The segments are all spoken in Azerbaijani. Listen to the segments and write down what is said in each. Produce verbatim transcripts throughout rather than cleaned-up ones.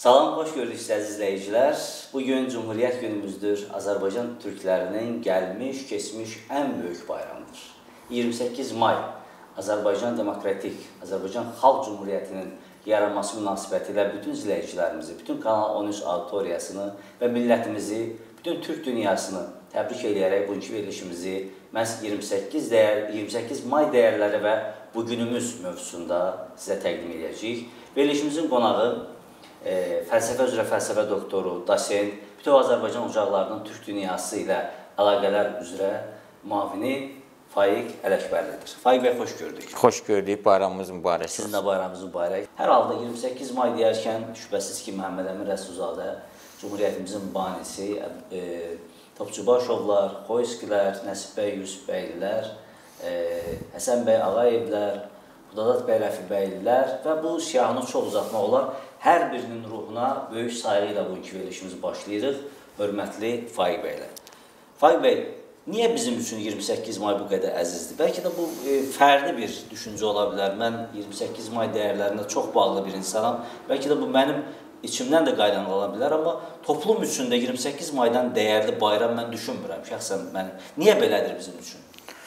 Salam, xoş gördük əziz izləyicilər. Bugün Cumhuriyyət günümüzdür. Azərbaycan türklərinin gəlmiş, keçmiş ən böyük bayramıdır. iyirmi səkkiz may Azərbaycan Demokratik, Azərbaycan Xalq Cumhuriyyətinin yaranması münasibətilə bütün izləyicilərimizi, bütün Kanal on üç auditoriyasını və millətimizi, bütün Türk dünyasını təbrik edərək bugünkü verilişimizi məhz iyirmi səkkiz, dəyər, iyirmi səkkiz may dəyərləri və bugünümüz mövzusunda sizə təqdim edəcəyik. Verilişimizin qonağı e, fəlsəfə üzrə fəlsəfə doktoru, dosen, bütün Azərbaycan ocaqlarının Türk dünyası ilə əlaqələr üzrə müavini Faiq Ələkbərlidir. Faiq bəy, xoş gördük. Xoş gördük, bayramımız mübarək. Sizin də bayramınız mübarək. Hər halda iyirmi səkkiz may deyərkən şübhəsiz ki, Məhəmməd Əmin Rəsulzadə, Cumhuriyyətimizin banisi, e, Topçubaşovlar, Xoyskilər, Nəsib bəy, Yusuf bəylilər, e, Həsən bəy Ağayevlər, Xudadat bəy Rəfibəylilər və bu siyahını çox uzatmaq olar. Hər birinin ruhuna böyük sayğı ilə bugünkü verilişimizi başlayırıq. Hörmətli Faiq bəylər. Faiq bəy, niyə bizim üçün iyirmi səkkiz may bu qədər əzizdir? Bəlkə də bu e, fərdi bir düşüncə ola bilər. Mən iyirmi səkkiz may dəyərlərində çox bağlı bir insanam. Bəlkə də bu mənim içimdən də qaynaqlana bilər, amma toplum üçün də iyirmi səkkiz maydan dəyərli bayram mən düşünmürəm. Şəxsən mən. Niyə belədir bizim üçün?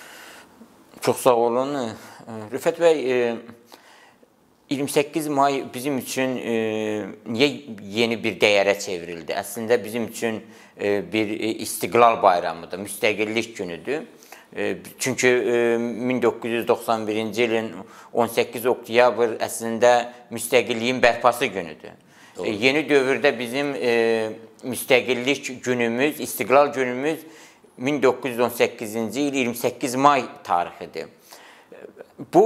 Çox sağ olun. Rüfət bəy, iyirmi səkkiz may bizim üçün niyə yeni bir dəyərə çevrildi? Əslində bizim üçün bir istiqlal bayramıdır, müstəqillik günüdür. Çünki min doqquz yüz doxsan birinci ilin on səkkiz oktyabr əslində müstəqilliyin bərpası günüdür. Doğru. Yeni dövrdə bizim müstəqillik günümüz, istiqlal günümüz min doqquz yüz on səkkizinci il iyirmi səkkiz may tarixidir. Bu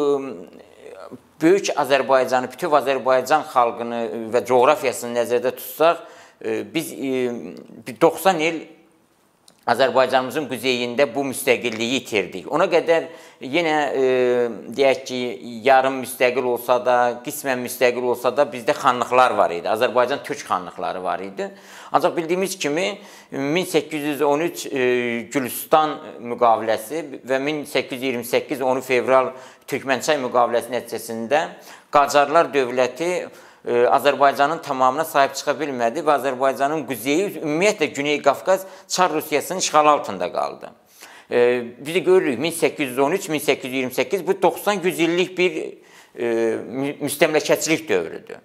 böyük Azərbaycanı, bütün Azərbaycan xalqını və coğrafiyasını nəzərdə tutsaq, biz doxsan il Azərbaycanımızın quzeyində bu müstəqilliyi itirdik. Ona qədər yenə deyək ki, yarım müstəqil olsa da, qismən müstəqil olsa da bizdə xanlıqlar var idi. Azərbaycan türk xanlıqları var idi. Ancaq bildiyimiz kimi min səkkiz yüz on üç Gülüstan müqaviləsi və min səkkiz yüz iyirmi səkkiz on fevral Türkmənçay müqaviləsi nəticəsində Qacarlar dövləti Azərbaycanın tamamına sahib çıxa bilmədi və Azərbaycanın quzeyi, ümumiyyətlə Güney Qafqaz Çar Rusiyasının işğalı altında qaldı. Biz də görürük min səkkiz yüz on üç min səkkiz yüz iyirmi səkkiz bu doxsan yüz illik bir müstəmləkəçilik dövrüdür.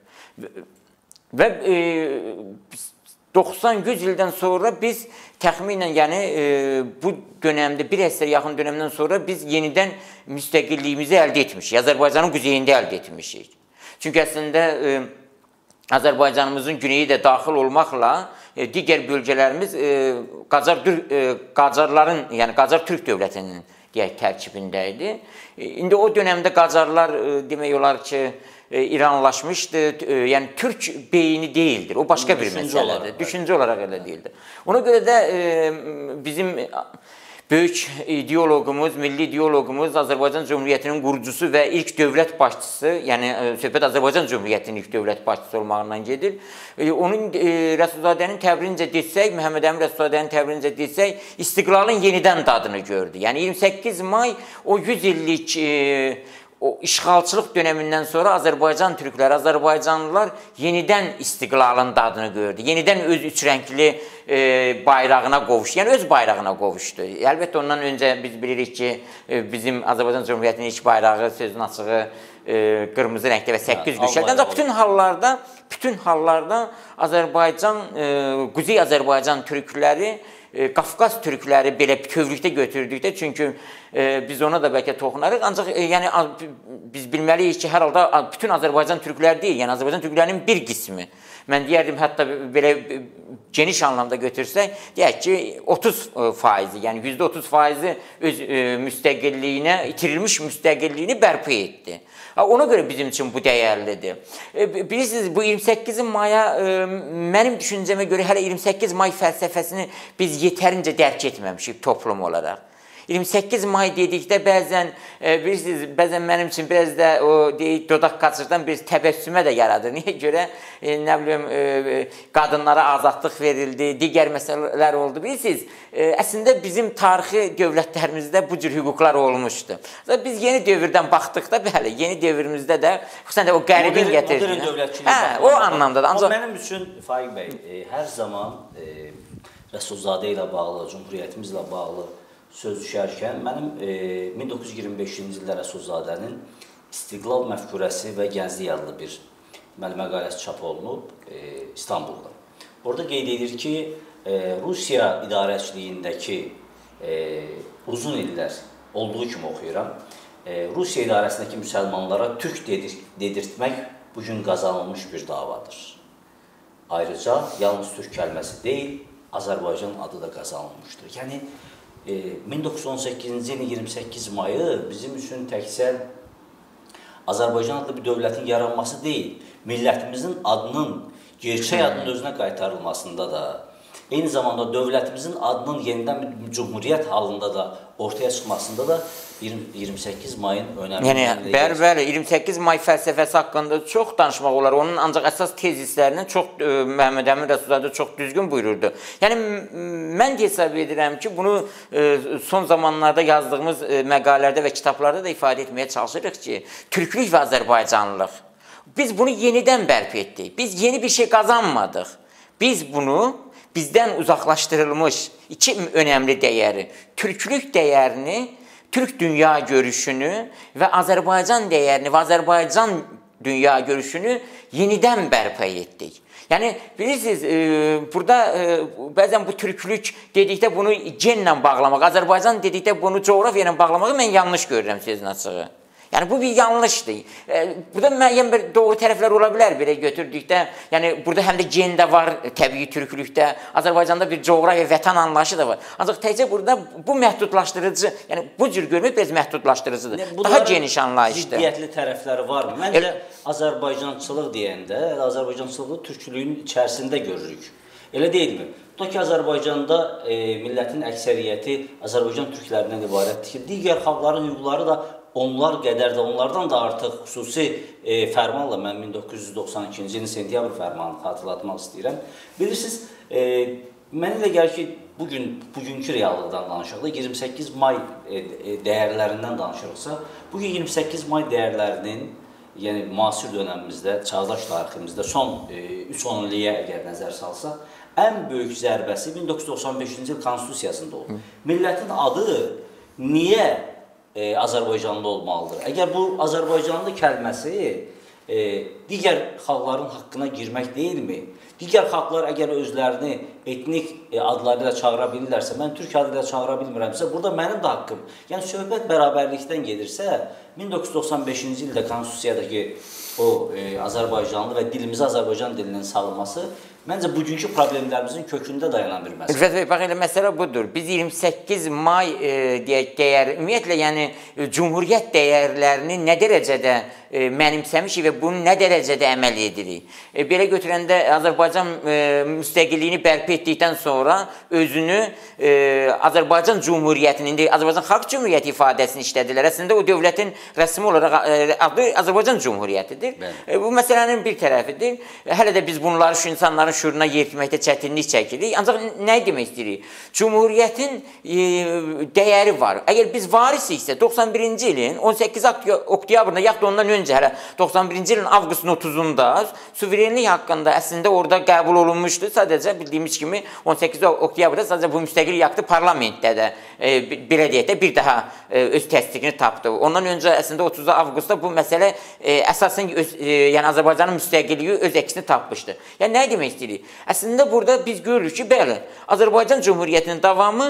Və doxsan yüz ildən sonra biz təxminən, yəni bu dönəmdə, bir əsr yaxın dönəmdən sonra biz yenidən müstəqilliyimizi əldə etmişik. Azərbaycanın quzeyində əldə etmişik. Çünki əslində Azərbaycanımızın güneyi də daxil olmaqla digər bölgələrimiz Qacar, Qacarların, yəni Qacar Türk dövlətinin deyək, tərkibində idi. İndi o dönəmdə Qacarlar demək olar ki, İranlaşmışdı, yəni Türk beyni deyildir, o başqa bir məsələdir, düşüncə olaraq elə deyildir. Ona görə də bizim böyük ideoloqumuz, milli ideoloqumuz, Azərbaycan Cumhuriyyətinin qurucusu və ilk dövlət başçısı, yəni söhbət Azərbaycan Cumhuriyyətinin ilk dövlət başçısı olmağından gedir. Onun Rəsulzadənin təbrincə desək, Məhəmməd Əmin Rəsulzadənin təbrincə desək, istiqlalın yenidən dadını gördü. Yəni iyirmi səkkiz may o yüz illik o işğalçılıq dönəmindən sonra Azərbaycan türkləri, Azərbaycanlılar yenidən istiqlalın dadını gördü. Yenidən öz üçrəngli e, bayrağına qovuşdu. Yəni öz bayrağına qovuşdu. Əlbəttə ondan öncə biz bilirik ki, e, bizim Azərbaycan Cumhuriyyətinin ilk bayrağı, sözün açığı e, qırmızı rəngdə və səkkiz güşəldən. Ancaq bütün hallarda, bütün hallarda Azərbaycan, e, Quzey Azərbaycan türkləri, Qafqaz türkləri belə bütövlükdə götürdükdə, çünki e, biz ona da bəlkə toxunarıq, ancaq e, yəni, biz bilməliyik ki, hər halda bütün Azərbaycan türkləri deyil, yəni Azərbaycan türklərinin bir qismi. Mən deyərdim, hətta belə geniş anlamda götürsək, deyək ki, otuz faizi, yəni yüzdə otuz faizi öz e, müstəqilliyinə, itirilmiş müstəqilliyini bərpa etdi. Ona görə bizim üçün bu dəyərlidir. Bilirsiniz, bu iyirmi səkkiz maya, mənim düşüncəmə görə hələ iyirmi səkkiz may fəlsəfəsini biz yetərincə dərk etməmişik toplum olaraq. iyirmi səkkiz may dedikdə bəzən e, bilirsiniz, bəzən mənim üçün biraz da o deyək dodaq qaçırdan bir təbəssümə də yaradır. Niyə görə e, nə bilim e, qadınlara azadlıq verildi, digər məsələlər oldu. Bilirsiniz, e, əslində bizim tarixi dövlətlərimizdə bu cür hüquqlar olmuşdu. Biz yeni dövrdən baxdıqda bəli, yeni dövrümüzdə də xüsusən də o qəribin gətirdi. Modern dövlətçiliyə hə, o anlamda da. Ancaq mənim üçün Faiq bəy, e, hər zaman e, Rəsulzadə ilə bağlı, Cümhuriyyətimizlə bağlı söz düşərkən mənim e, min doqquz yüz iyirmi beşinci ildə Rəsulzadənin İstiqlal məfkurəsi və Gənclik adlı bir məqaləsi çap olunub e, İstanbulda. Orada qeyd edir ki, e, Rusiya idarəçiliyindəki e, uzun illər olduğu kimi oxuyuram, e, Rusiya idarəsindəki müsəlmanlara türk dedir, dedirtmək bugün qazanılmış bir davadır. Ayrıca yalnız türk kəlməsi deyil, Azərbaycan adı da qazanılmışdır. Yəni, e, min doqquz yüz on səkkizinci ilin iyirmi səkkiz mayı bizim üçün təkcə Azərbaycan adlı bir dövlətin yaranması deyil, millətimizin adının, gerçək adının özünə qaytarılmasında da, eyni zamanda dövlətimizin adının yenidən bir cumhuriyyət halında da ortaya çıxmasında da iyirmi səkkiz mayın önəmli. Yəni, bəli, bəli, iyirmi səkkiz may fəlsəfəsi haqqında çox danışmaq olar. Onun ancaq əsas tezislərini çox, e, Məhəmməd Əmin Rəsulzadə çox düzgün buyururdu. Yəni, mən də hesab edirəm ki, bunu e, son zamanlarda yazdığımız e, məqalələrdə və kitablarda da ifadə etməyə çalışırıq ki, türklük və Azərbaycanlılıq. Biz bunu yenidən bərpa etdik. Biz yeni bir şey qazanmadıq. Biz bunu bizdən uzaqlaşdırılmış iki önəmli dəyəri, türklük dəyərini, Türk dünya görüşünü və Azərbaycan dəyərini və Azərbaycan dünya görüşünü yenidən bərpa etdik. Yəni, bilirsiniz, e, burada e, bəzən bu türklük dedikdə bunu genlə bağlamaq, Azərbaycan dedikdə bunu coğrafiya ilə bağlamağı mən yanlış görürəm sözün açığı. Yəni, bu bir yanlışdır. E, burada müəyyən bir doğru tərəflər ola bilər belə götürdükdə. Yəni, burada həm də gen də var təbii türklükdə. Azərbaycanda bir coğrafiya, vətən anlayışı da var. Ancaq təkcə burada bu məhdudlaşdırıcı, yəni bu cür görmək biraz məhdudlaşdırıcıdır. Daha geniş anlayışdır. Ziddiyyətli tərəfləri varmı? Məncə, Azərbaycançılıq deyəndə, Azərbaycançılığı türklüyün içərisində görürük. Elə deyilmi? Tutaq ki, Azərbaycanda e, millətin əksəriyyəti Azərbaycan türklərindən ibarətdir ki, digər xalqların hüquqları da onlar qədər də, onlardan da artıq xüsusi e, fərmanla, mən min doqquz yüz doxsan ikinci ilin sentyabr fərmanını xatırlatmaq istəyirəm. Bilirsiniz, e, mənə elə gəlir ki, bugün, bugünkü reallıqdan danışaqda, iyirmi səkkiz may e, dəyərlərindən danışırıqsa, bugün iyirmi səkkiz may dəyərlərinin, yəni müasir dönəmimizdə, çağdaş tariximizdə son e, üç on illiyə əgər nəzər salsaq, ən böyük zərbəsi min doqquz yüz doxsan beşinci il konstitusiyasında oldu. Millətin adı niyə E, Azərbaycanlı olmalıdır? Əgər bu Azərbaycanlı kəlməsi e, digər xalqların haqqına girmək deyilmi? Digər xalqlar əgər özlərini etnik e, adları ilə çağıra bilirlərsə, mən türk adı ilə çağıra bilmirəmsə, burada mənim də haqqım. Yəni, söhbət bərabərlikdən gedirsə, min doqquz yüz doxsan beşinci ildə konstitusiyadakı o e, Azərbaycanlı və dilimizə Azərbaycan dilinin salınması məncə bugünkü problemlərimizin kökündə dayanan bir məsələ. Rüfət bəy, bax elə məsələ budur. Biz iyirmi səkkiz may e, deyək, dəyər, ümumiyyətlə, yəni e, Cumhuriyyət dəyərlərini nə dərəcədə e, mənimsəmişik və bunu nə dərəcədə əməl edirik. E, belə götürəndə Azərbaycan e, müstəqilliyini bərpa etdikdən sonra özünü e, Azərbaycan Cumhuriyyətinin, Azərbaycan Xalq Cumhuriyyəti ifadəsini işlədilər. Əslində o dövlətin rəsmi olaraq e, adı Azərbaycan Cumhuriyyətidir. E, bu məsələnin bir tərəfidir. E, hələ də biz bunları şu insanların şuuruna yeritməkdə çətinlik çəkirik. Ancaq nə demək istəyirik? Cumhuriyyətin e, dəyəri var. Əgər biz varisiksə, doxsan birinci ilin on səkkiz oktyabrında, yaxud da ondan öncə hələ doxsan birinci ilin avqustun otuzunda suverenlik haqqında əslində orada qəbul olunmuşdu. Sadəcə bildiyimiz kimi on səkkiz oktyabrda sadəcə bu müstəqillik aktı parlamentdə də e, belə deyək də bir daha e, öz təsdiqini tapdı. Ondan öncə əslində otuz avqustda bu məsələ e, əsasən öz, e, yəni Azərbaycanın müstəqilliyi öz əksini tapmışdı. Yəni nə demək istəyirik? Əslində burada biz görürük ki, bəli, Azərbaycan Cumhuriyyətinin davamı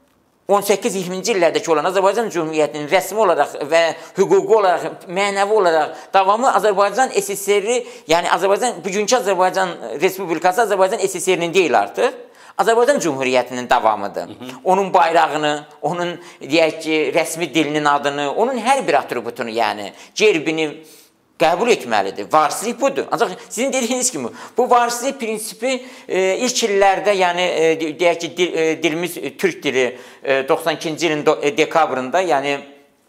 on səkkiz iyirminci illərdəki olan Azərbaycan Cumhuriyyətinin rəsmi olaraq və hüquqi olaraq, mənəvi olaraq davamı Azərbaycan S S R-i, yəni Azərbaycan, bugünkü Azərbaycan Respublikası Azərbaycan S S R-nin deyil artıq, Azərbaycan Cumhuriyyətinin davamıdır. Hı -hı. Onun bayrağını, onun deyək ki, rəsmi dilinin adını, onun hər bir atributunu, yəni gerbini, qəbul etməlidir. Varislik budur. Ancaq sizin dediyiniz kimi bu varislik prinsipi e, ilk illərdə, yəni e, deyək ki, dil, e, dilimiz e, Türk dili e, doxsan ikinci ilin do, e, dekabrında, yəni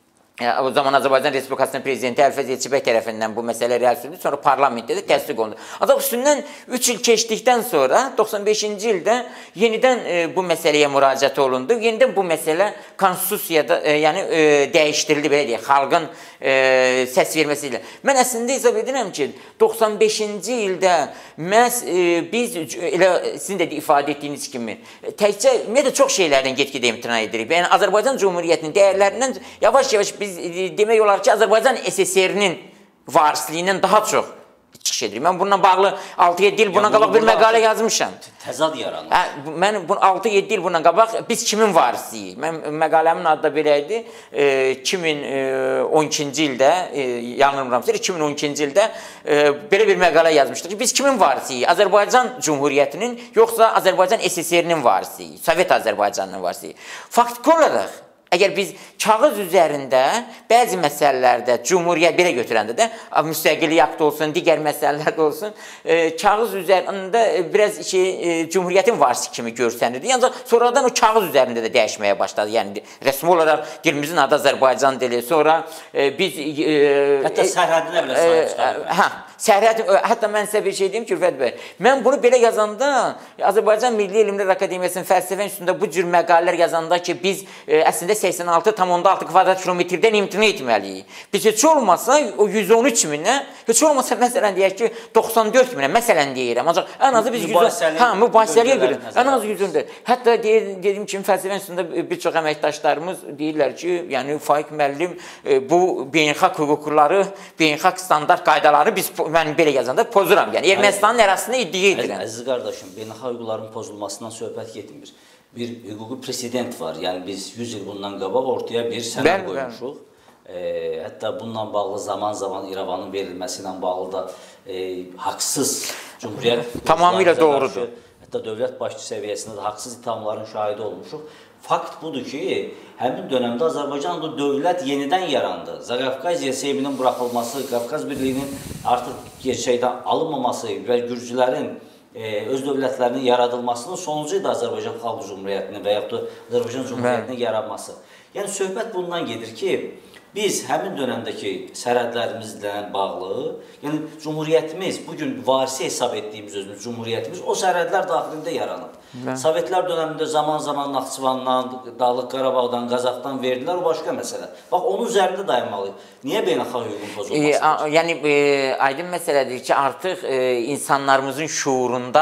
o zaman Azərbaycan Respublikasının prezidenti Əlfəz Elçibəy tərəfindən bu məsələ real edildi, sonra parlamentdə də təsdiq olundu. Ancaq üstündən üç il keçdikdən sonra doxsan beşinci ildə yenidən e, bu məsələyə müraciət olundu. Yenidən bu məsələ konstitusiyada e, yəni e, dəyişdirildi, belə deyək, xalqın e, səs verməsi ilə. Mən əslində hesab edirəm ki, doxsan beşinci ildə məhz e, biz elə sizin də ifadə etdiyiniz kimi təkcə ümumiyyətlə çox şeylərdən get-gedə imtina edirik. Yəni Azərbaycan Cümhuriyyətinin dəyərlərindən yavaş-yavaş biz demək olar ki, Azərbaycan S S R-nin varisliyindən daha çox çıxış edirik. Mən bununla bağlı altı yeddi il bundan qabaq bir məqalə yazmışam. Təzad yaranır. Hə, mən altı yeddi il bundan qabaq biz kimin varisiyik? Mən məqaləmin adı da belə idi. E, iki min on ikinci ildə, e, yanılmıramsa, iki min on ikinci ildə e, belə bir məqalə yazmışdıq ki, biz kimin varisiyik? Azərbaycan Cümhuriyyətinin, yoxsa Azərbaycan S S R-nin varisiyik? Sovet Azərbaycanının varisiyik. Faktiki olaraq, əgər biz kağız üzərində bəzi məsələlərdə, Cümhuriyyət belə götürəndə də, müstəqillik aktı olsun, digər məsələlərdə olsun, e, kağız üzərində biraz şey, e, Cümhuriyyətin varisi kimi görsənirdi. Yəni, sonradan o kağız üzərində də dəyişməyə başladı. Yəni, rəsmi olaraq dilimizin adı Azərbaycan dili, sonra e, biz... E, hətta sərhədinə belə sahib çıxarır. Hə, sərhəd, hətta mən sizə bir şey deyim ki, Rüfət bəy, mən bunu belə yazanda, Azərbaycan Milli Elmlər Akademiyasının fəlsəfə üstündə bu cür məqalələr yazanda ki, biz e, əslində səksən altı tam onda altı kvadrat kilometrdən imtina etməliyik. Biz heç olmasa o yüz on üç minə, heç olmasa məsələn deyək ki, doxsan dörd minə, məsələn deyirəm. Ancaq ən azı biz hə, mübahisəliyə görə, ən azı yüz on dörd. Hətta dediyim kimi fəlsəfə üstündə bir çox əməkdaşlarımız deyirlər ki, yəni Faiq müəllim bu beynəlxalq hüquqları, beynəlxalq standart qaydaları biz mən belə yazanda pozuram. Yəni Ermənistanın ərazisində iddia edirəm. Əziz qardaşım, beynəlxalq hüquqların pozulmasından söhbət getmir. Bir hüquqi president var. Yəni biz yüz il bundan qabaq ortaya bir sənəd qoymuşuq. E, hətta bununla bağlı zaman-zaman İrəvanın verilməsi ilə bağlı da e, haqsız Cümhuriyyət tamamilə doğrudur. Hətta dövlət başçı səviyyəsində də haqsız ithamların şahidi olmuşuq. Fakt budur ki, həmin dönəmdə Azərbaycanda dövlət yenidən yarandı. Zaqafqaziya Seyminin buraxılması, Qafqaz Birliyinin artıq gerçəkdən alınmaması və Gürcülərin e, öz dövlətlərinin yaradılmasının sonucu da Azərbaycan Xalq Cümhuriyyətinin və yaxud da Azərbaycan Cümhuriyyətinin yaranması. Yəni, söhbət bundan gedir ki, biz həmin dönəmdəki sərhədlərimizlə bağlı, yəni Cümhuriyyətimiz, bugün varisi hesab etdiyimiz özümüz Cümhuriyyətimiz o sərhədlər daxilində yaranıb. Mən. Sovetlər dönəmində zaman-zaman Naxçıvandan, Dağlıq Qarabağdan, Qazaxdan verdilər, o başqa məsələ. Bax, onun üzərində dayanmalıyıq. Niyə beynəlxalq hüququn pozulmasıdır? E, yəni, e, aydın məsələdir ki, artıq e, insanlarımızın şuurunda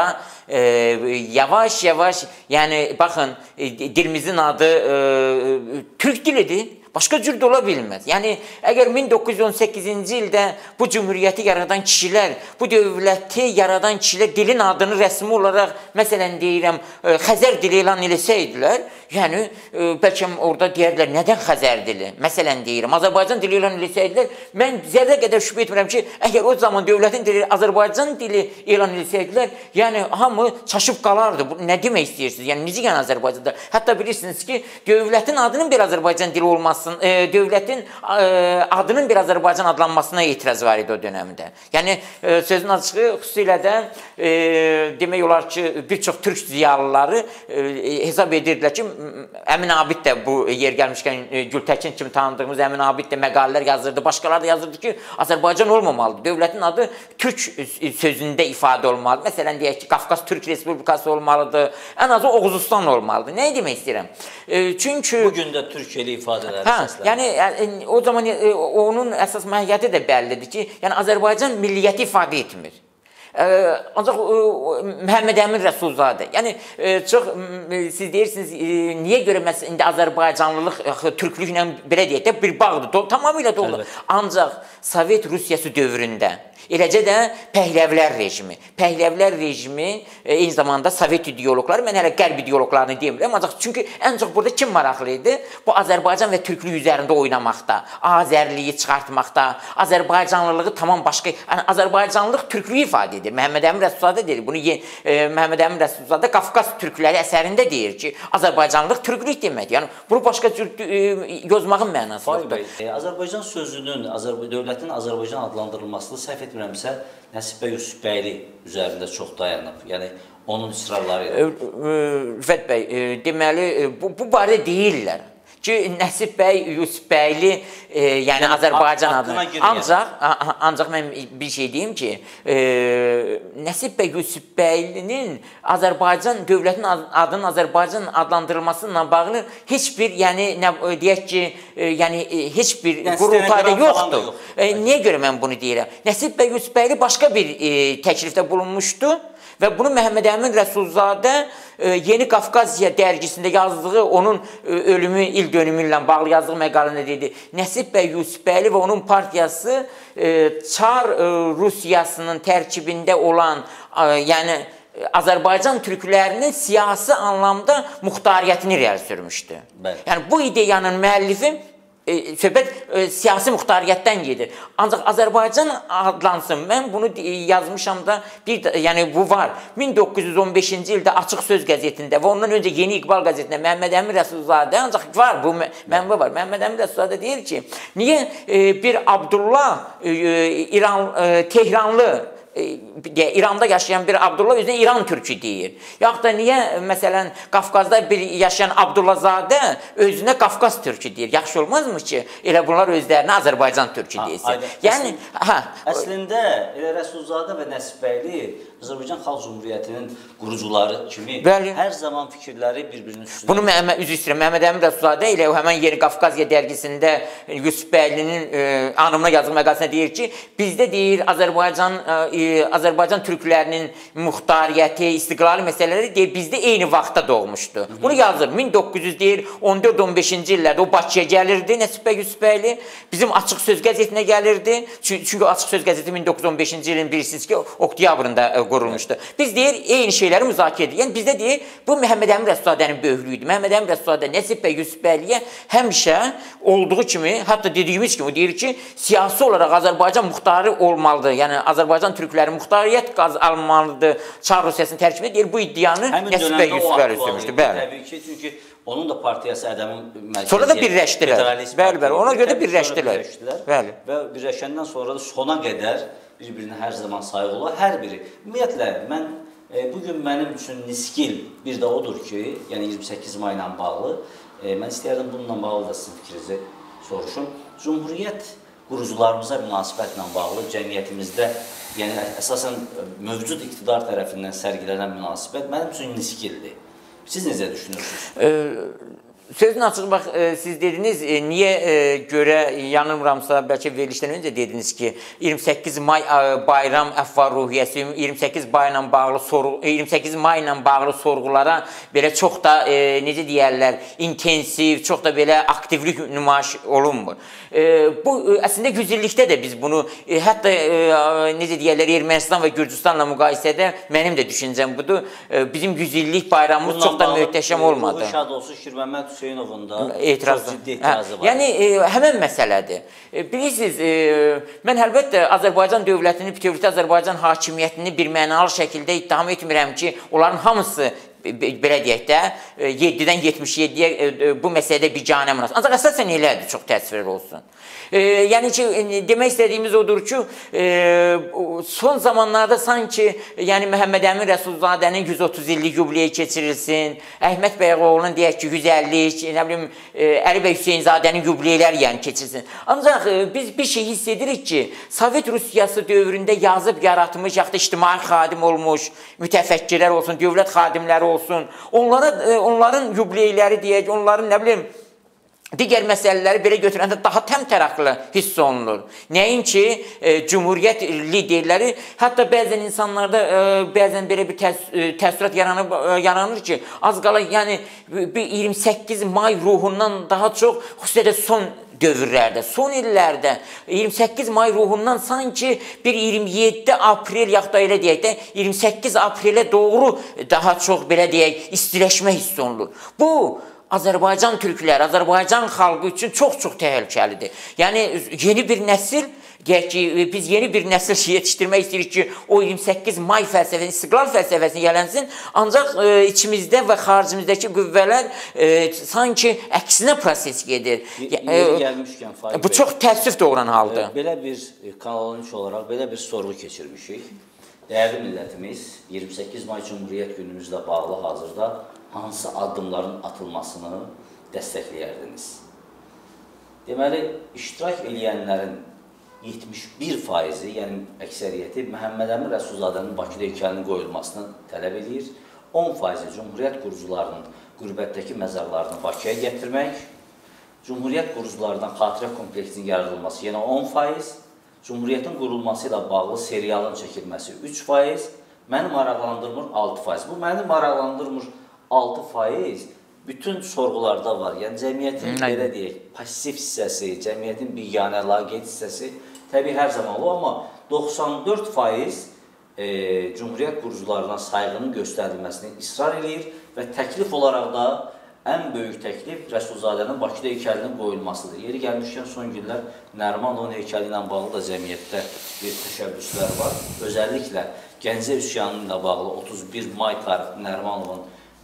yavaş-yavaş, e, yəni, baxın, e, dilimizin adı e, Türk dilidir. Başqa cür də ola bilməz. Yəni, əgər min doqquz yüz on səkkizinci ildə bu cümhuriyyəti yaradan kişilər, bu dövləti yaradan kişilər dilin adını rəsmi olaraq, məsələn deyirəm, Xəzər dili elan eləsəydilər, yəni, bəlkə orada deyərlər, nədən Xəzər dili? Məsələn deyirəm, Azərbaycan dili elan eləsəydilər, mən zərrə qədər şübhə etmirəm ki, əgər o zaman dövlətin dili, Azərbaycan dili elan eləsəydilər, yəni, hamı çaşıb qalardı. Nə demək istəyirsiniz? Yəni, necə yəni Azərbaycanda? Hətta bilirsiniz ki, dövlətin adının bir Azərbaycan dili olması, E, dövlətin e, adının bir Azərbaycan adlanmasına etiraz var idi o dönəmdə. Yəni, e, sözün açığı xüsusilə də e, demək olar ki, bir çox türk ziyalıları e, hesab edirdilər ki, Əmin Abid də bu yer gəlmişkən e, Gültəkin kimi tanıdığımız Əmin Abid də məqalələr yazırdı, başqaları da yazırdı ki, Azərbaycan olmamalıdır. Dövlətin adı türk sözündə ifadə olmalıdır. Məsələn, deyək ki, Qafqaz Türk Respublikası olmalıdır, ən azı Oğuzistan olmalıdır. Nə demək istəyirəm? E, çünki... Bugün də Türkiyəli ifadələr. Hə, yəni o zaman onun əsas mahiyyəti də bəllidir ki, yəni Azərbaycan milliyyəti ifadə etmir. Ancaq Məhəmməd Əmin Rəsulzadə, yəni çox siz deyirsiniz, niyə görə məsələn indi Azərbaycanlılıq türklüklə belə deyək də bir bağdır, tamamilə doğrudur. Ancaq Sovet Rusiyası dövründə Eləcə də Pəhləvlər rejimi. Pəhləvlər rejimi eyni zamanda Sovet ideoloqları, mən hələ Qərb ideoloqlarını demirəm, ancaq çünki ən çox burada kim maraqlı idi? Bu Azərbaycan və türklük üzərində oynamaqda, Azərliyi çıxartmaqda, Azərbaycanlılığı tamam başqa, yəni Azərbaycanlılıq türklüyü ifadə edir. Məhəmməd Əmin Rəsulzadə deyir. Bunu e, Məhəmməd Əmin Rəsulzadə Qafqaz türkləri əsərində deyir ki, Azərbaycanlılıq türklük deməkdir. Yəni bunu başqa cür e, yozmağın mənası yoxdur. E, Azərbaycan sözünün, Azərbaycan dövlətin Azərbaycan adlandırılması səhv etmirəmsə, Nəsib bəy Yusifbəyli üzərində çox dayanıb. Yəni onun israrları ilə. Rüfət bəy, e, deməli bu, bu barədə deyirlər ki, Nəsib bəy Yusifbəyli e, yəni, yəni Azərbaycan adına. Ancaq, ancaq mən bir şey deyim ki, e, Nəsib bəy Yusifbəylinin Azərbaycan dövlətinin adının Azərbaycan adlandırılmasıyla bağlı heç bir, yəni nə deyək ki, e, yəni heç bir yəni, qurultayda yoxdur. Yox. E, niyə görə mən bunu deyirəm? Nəsib bəy Yusifbəyli başqa bir e, təklifdə bulunmuşdu. Və bunu Məhəmməd Əmin Rəsulzadə e, Yeni Qafqaziya dərgisində yazdığı, onun e, ölümü il dönümü ilə bağlı yazdığı məqalında dedi. Nəsib bəy Yusifbəyli və onun partiyası e, Çar e, Rusiyasının tərkibində olan, e, yəni Azərbaycan türklərinin siyasi anlamda muxtariyyətini irəli sürmüşdü. Bəli. Yəni bu ideyanın müəllifi E, söhbət e, siyasi muxtariyyətdən gedir. Ancaq Azərbaycan adlansın. Mən bunu yazmışam da, bir, yəni bu var. min doqquz yüz on beşinci ildə Açıq Söz qəzetində və ondan öncə Yeni İqbal qəzetində Məhəmməd Əmin Rəsulzadə, ancaq var, bu mənbə var. Məhəmməd Əmin Rəsulzadə deyir ki, niyə e, bir Abdullah e, İran, e, Tehranlı İranda yaşayan bir Abdullah özünə İran türkü deyir. Yaxud da niyə, məsələn, Qafqazda bir yaşayan Abdullahzadə özünə Qafqaz türkü deyir. Yaxşı olmazmı ki, elə bunlar özlərinə Azərbaycan türkü deyilsin? Yəni, hə. Əslində, elə Rəsulzadə və Nəsibbəyli Azərbaycan Xalq Cumhuriyyətinin qurucuları kimi Bəli. hər zaman fikirləri bir-birinin üstündə. Bunu mən üzr istəyirəm. Məhəmməd Əmin Rəsulzadə ilə həmən Yeni Qafqaziya dərgisində Yusifbəylinin e, anımına yazılı məqaləsində deyir ki, bizdə deyir Azərbaycan e, Azərbaycan türklərinin muxtariyyəti, istiqlali məsələləri deyir, bizdə eyni vaxtda doğmuşdu. Bunu yazır. min doqquz yüz on dörd on beşinci illərdə o Bakıya gəlirdi Nəsib bəy Yusifbəyli. Bizim Açıq Söz qəzetinə gəlirdi. Çünki Açıq Söz qəzeti min doqquz yüz on beşinci ilin bilirsiniz ki, oktyabrında qurulmuşdu. Biz deyir, eyni şeyləri müzakirə edir. Yəni bizdə deyir, bu Məhəmməd Əmin Rəsulzadənin böyüklüyüdür. Məhəmməd Əmin Rəsulzadə Nəsib bəy Yusifbəyliyə həmişə olduğu kimi, hətta dediyimiz kimi deyir ki, siyasi olaraq Azərbaycan muxtarı olmalıdır. Yəni Azərbaycan türkləri muxtariyyət qaz almalıdır. Çar Rusiyasının tərkibində deyir, bu iddianı Nəsib bəy Yusifbəyli sürmüşdü. Təbii ki, çünki onun da partiyası Ədəmin mərkəzi. Sonra da birləşdilər. Bəli, bəli. Ona görə də birləşdilər. Bəli. Və birləşəndən sonra da sona qədər bir-birinə hər zaman sayğılı, hər biri. Ümumiyyətlə, mən, e, bugün mənim üçün niskil bir də odur ki, yəni iyirmi səkkiz may ilə bağlı, e, mən istəyərdim bununla bağlı da sizin fikrinizi soruşum. Cumhuriyyət qurucularımıza münasibətlə bağlı cəmiyyətimizdə, yəni əsasən mövcud iqtidar tərəfindən sərgilənən münasibət mənim üçün niskildir. Siz necə düşünürsünüz? Ee, Sözün açıq, bax, e, siz dediniz, e, niyə e, görə, yanılmıramsa, bəlkə verilişdən öncə dediniz ki, iyirmi səkkiz may e, bayram əfvar ruhiyyəsi, iyirmi səkkiz mayla bağlı sorğu, iyirmi səkkiz mayla bağlı sorğulara belə çox da, e, necə deyərlər, intensiv, çox da belə aktivlik nümayiş olunmur. E, bu, e, əslində yüz illikdə də biz bunu, e, hətta, e, necə deyərlər, Ermənistan və Gürcüstanla müqayisədə mənim də düşüncəm budur, e, bizim yüz illik bayramımız çox da möhtəşəm olmadı. Ruhu şad olsun Şirməmməd Hüseynovun da etirazı. çox ciddi etirazı var. Yəni, e, həmən məsələdir. E, bilirsiniz, e, mən əlbəttə Azərbaycan dövlətini, bütövlükdə Azərbaycan hakimiyyətini bir mənalı şəkildə ittiham etmirəm ki, onların hamısı belə deyək də, yeddidən yetmiş yeddiyə bu məsələdə biganə münasibət. Ancaq əsasən elədir, çox təsvir olsun. E, yəni ki, demək istədiyimiz odur ki, e, son zamanlarda sanki yəni Məhəmməd Əmin Rəsulzadənin yüz otuz illik yubileyi keçirilsin, Əhməd Bəyoğlu'nun deyək ki, yüz əllik, nə bilim, Əli bəy Hüseynzadənin yubileyləri yəni keçirilsin. Ancaq e, biz bir şey hiss edirik ki, Sovet Rusiyası dövründə yazıb yaratmış, yaxud da ictimai xadim olmuş, mütəfəkkirlər olsun, dövlət xadimləri olsun, onlara, onların yubileyləri deyək, onların nə bilim, digər məsələləri belə götürəndə daha təmtəraqlı hiss olunur. Nəinki e, Cümhuriyyət liderləri, hətta bəzən insanlarda e, bəzən belə bir təs təəssürat yaranır, yaranır ki, az qala yəni bir iyirmi səkkiz may ruhundan daha çox, xüsusilə son dövrlərdə, son illərdə iyirmi səkkiz may ruhundan sanki bir iyirmi yeddi aprel, yaxud da elə deyək də iyirmi səkkiz aprelə doğru daha çox belə deyək istiləşmə hiss olunur. Bu Azərbaycan türkləri, Azərbaycan xalqı üçün çox-çox təhlükəlidir. Yəni, yeni bir nəsil, deyək ki, biz yeni bir nəsil yetişdirmək istəyirik ki, o iyirmi səkkiz may fəlsəfəsini, istiqlal fəlsəfəsini yələnsin, ancaq e, içimizdə və xaricimizdəki qüvvələr e, sanki əksinə proses gedir. Yeri gəlmişkən, Faik Bu bəy, çox təəssüf doğuran haldır. Belə bir Kanal on üç olaraq belə bir sorğu keçirmişik. Dəyərli millətimiz, iyirmi səkkiz may Cümhuriyyət günümüzlə bağlı hazırda hansı addımların atılmasını dəstəkləyərdiniz? Deməli, iştirak eləyənlərin yetmiş bir faizi, yəni əksəriyyəti Məhəmməd Əmin Rəsulzadənin Bakıda heykəlinin qoyulmasını tələb edir. on faizi Cümhuriyyət qurucularının qürbətdəki məzarlarını Bakıya gətirmək, Cümhuriyyət qurucularından xatirə kompleksinin yaradılması yenə on faiz, Cümhuriyyətin qurulması ilə bağlı serialın çəkilməsi üç faiz, məni maraqlandırmır altı faiz. Bu məni maraqlandırmır altı faiz bütün sorğularda var. Yəni, cəmiyyətin, belə deyək, pasiv hissəsi, cəmiyyətin biganə, laqeyd hissəsi təbii hər zaman olur. Amma doxsan dörd faiz e, Cümhuriyyət qurucularına sayğının göstərilməsini israr edir və təklif olaraq da ən böyük təklif Rəsulzadənin Bakıda heykəlinin qoyulmasıdır. Yeri gəlmişkən son günlər Nərimanovun heykəli ilə bağlı da cəmiyyətdə bir təşəbbüslər var. Özəlliklə Gəncə üsyanı ilə bağlı otuz bir may tarixli Nərimanovun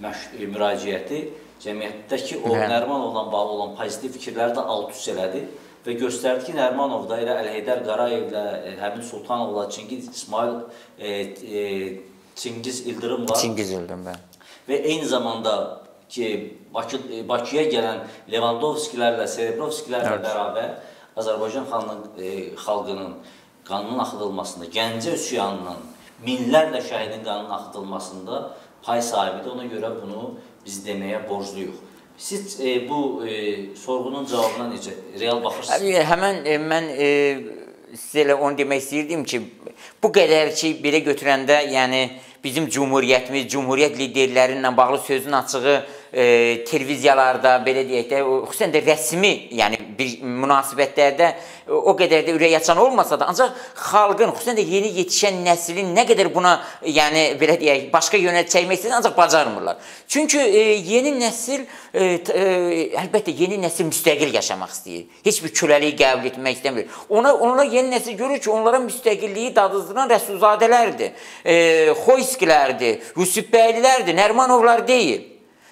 müraciəti cəmiyyətdəki o Nərimanovla bağlı olan pozitiv fikirləri də alt-üst elədi və göstərdi ki, Nərimanovda elə Əlheydər Qarayevlə, Həmid Sultanovla, Çingiz İsmail, e, e, Çingiz İldırım var. Çingiz İldırım, bəli. Və eyni zamanda ki, Bakı, Bakıya gələn Levandovskilərlə, Serebrovskilərlə evet. bərabər Azərbaycan xalqının, e, xalqının qanının axıdılmasında, Gəncə üsyanının minlərlə şəhidin qanının axıdılmasında pay sahibidir. Ona görə bunu biz deməyə borcluyuq. Siz e, bu e, sorğunun cavabına necə real baxırsınız? Həmən e, mən e, sizə elə onu demək istəyirdim ki, bu qədər ki, belə götürəndə, yəni bizim Cümhuriyyətimiz, Cümhuriyyət liderlərinlə bağlı sözün açığı e, televiziyalarda, belə deyək də, xüsusən də rəsmi, yəni bir münasibətlərdə o qədər də ürək açan olmasa da, ancaq xalqın, xüsusən də yeni yetişən nəslin nə qədər buna, yəni belə deyək, başqa yönə çəkmək istəyir, ancaq bacarmırlar. Çünki e, yeni nəsil, e, e, əlbəttə yeni nəsil müstəqil yaşamaq istəyir. Heç bir köləliyi qəbul etmək istəmir. Ona, onlar yeni nəsil görür ki, onlara müstəqilliyi dadızdıran Rəsulzadələrdir, e, Xoyskilərdir, Yusifbəylilərdir, Nərimanovlar deyil,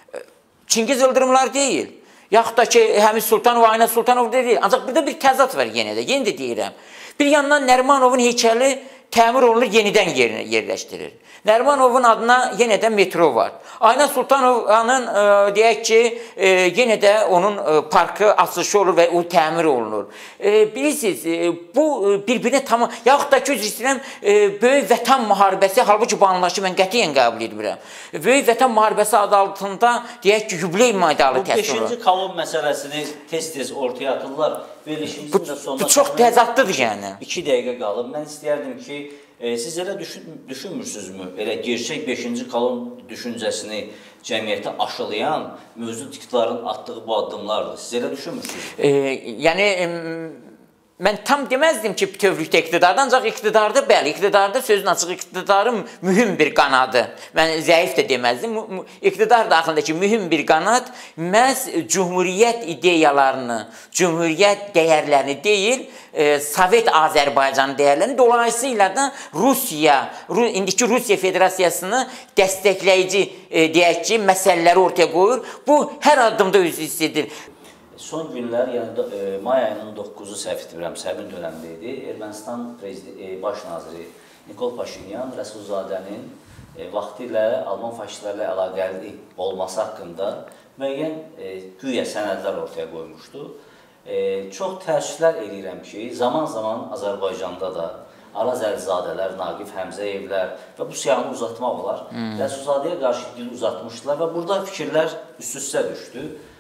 Çingiz İldırımlar deyil. Yaxud da ki, Həmid Sultanov, Aynə Sultanov deyil. Ancaq burada bir təzad var yenə də, yenə də deyirəm. Bir yandan Nərimanovun heykəli təmir olunur, yenidən yerinə yerləşdirir. Nərimanovun adına yenə də metro var. Aynə Sultanovanın, e, deyək ki, e, yenə də onun e, parkı açılışı olur və o təmir olunur. E, bilirsiniz, e, bu bir-birinə tamam, yaxud da ki, üzr istəyirəm, e, Böyük Vətən müharibəsi, halbuki bu anlayışı mən qətiyyən qəbul etmirəm. Böyük Vətən müharibəsi adı altında, deyək ki, yubiley medalı təsvir olur. Bu beşinci kolon məsələsini tez-tez ortaya atırlar. Bu, bu çox təzadlıdır yəni. İki dəqiqə qalıb. Mən istəyərdim ki, e, siz elə düşün, düşünmürsünüzmü? Elə gerçək beşinci kolon düşüncəsini cəmiyyətə aşılayan mövcud iqtidarın atdığı bu addımlardır. Siz elə düşünmürsünüzmü? E, yəni... E, Mən tam deməzdim ki, bütövlükdə iqtidarda, ancaq iqtidarda, bəli, iqtidarda sözün açıq iqtidarın mühüm bir qanadı. Mən zəif də deməzdim. İqtidar daxilindəki mühüm bir qanad məhz Cümhuriyyət ideyalarını, Cümhuriyyət dəyərlərini deyil, e, Sovet Azərbaycan dəyərlərini, dolayısıyla da Rusiya, indiki Rusiya Federasiyasını dəstəkləyici, e, deyək ki, məsələləri ortaya qoyur. Bu, hər addımda öz hiss edir. Son günlər, yəni e, may ayının doqquzu səhv etmirəmsə, həmin dönəmdə idi. Ermənistan e, baş naziri Nikol Paşinyan Rəsulzadənin e, vaxtı ilə Alman faşistlərlə əlaqəli olması haqqında müəyyən e, güya sənədlər ortaya qoymuşdu. E, çox təəssüflər edirəm ki, zaman-zaman Azərbaycanda da Araz Əlizadələr, Naqif Həmzəyevlər və bu siyahını uzatmaq olar. Hmm. Rəsulzadəyə qarşı dil uzatmışdılar və burada fikirlər üst-üstə düşdü.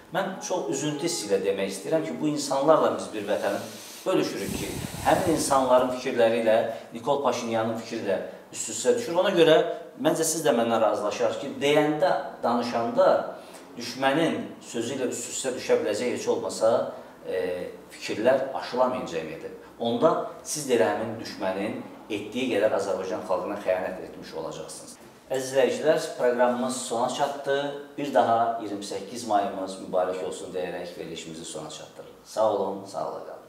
Mən çox üzüntü hissi ilə demək istəyirəm ki, bu insanlarla biz bir vətəni bölüşürük ki, həmin insanların fikirləri ilə Nikol Paşinyanın fikri də üst-üstə düşür. Ona görə məncə siz də məndən razılaşarsınız ki, deyəndə, danışanda düşmənin sözü ilə üst-üstə düşə biləcək heç olmasa e, fikirlər aşılamayacaq idi. Onda siz də elə həmin düşmənin etdiyi qədər Azərbaycan xalqına xəyanət etmiş olacaqsınız. Əziz izləyicilər, proqramımız sona çatdı. Bir daha iyirmi səkkiz mayımız mübarək olsun deyərək verilişimizi sona çatdırırıq. Sağ olun, sağlıqla qalın.